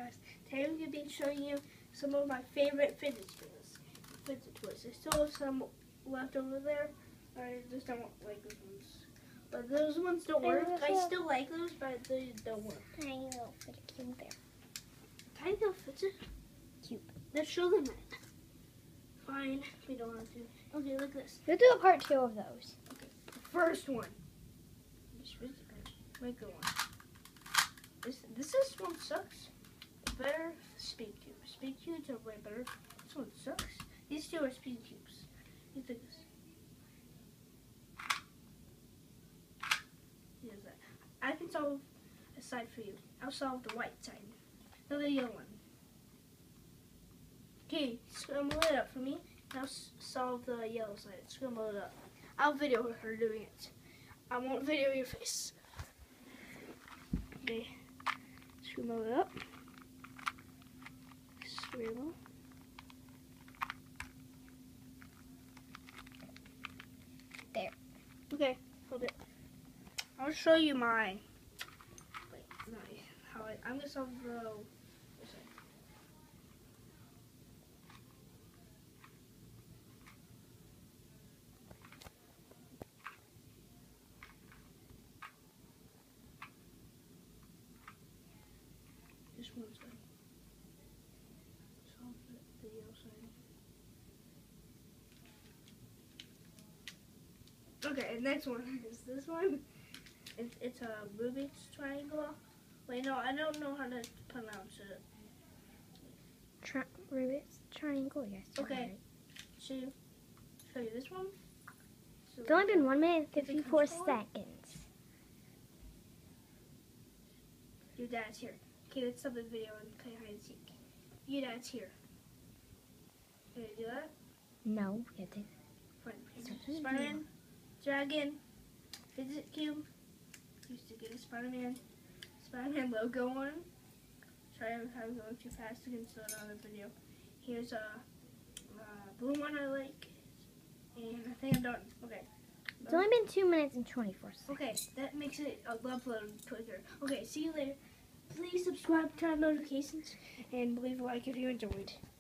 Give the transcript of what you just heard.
guys. Today I'm going to be showing you some of my favorite fidget toys. I still have some left over there. I just don't like those ones. But those ones don't work. I still like those, but they don't work. Tiny little fidget cube there. Tiny little fidget cube. Let's show them it. Fine, we don't have to. Okay, look at this. We'll do a part 2 of those. Okay, the first one. Make the one. This one sucks. Better speed cubes. Speed cubes are way better. This one sucks. These two are speed cubes. You think this? Here's that. I can solve a side for you. I'll solve the white side. Now the yellow one. Okay, scramble it up for me. Now solve the yellow side. Scramble it up. I'll video her doing it. I won't video your face. Okay, scramble it up. Scramble. There. Okay, hold it. I'll show you mine. Wait, no, I'm gonna solve the. This one's done. Solve the yellow side. Okay, next one is this one. It's a Rubik's triangle. Wait, no, I don't know how to pronounce it. Rubik's triangle, yes. Okay. Right. Show you this one. So It's only been 1 minute and 54 seconds. Your dad's here. Okay, let's stop the video and play hide and seek. Your dad's here. Can you do that? No, you did. Fine. Spider-Man, Dragon, Fidget Cube. Used to get a Spider-Man logo on. Sorry if I'm going too fast to get started on the video. Here's a blue one I like. And I think I'm done. Okay. It's only been 2 minutes and 24 seconds. Okay, that makes it upload quicker. Okay, see you later. Please subscribe, turn on notifications, and leave a like if you enjoyed.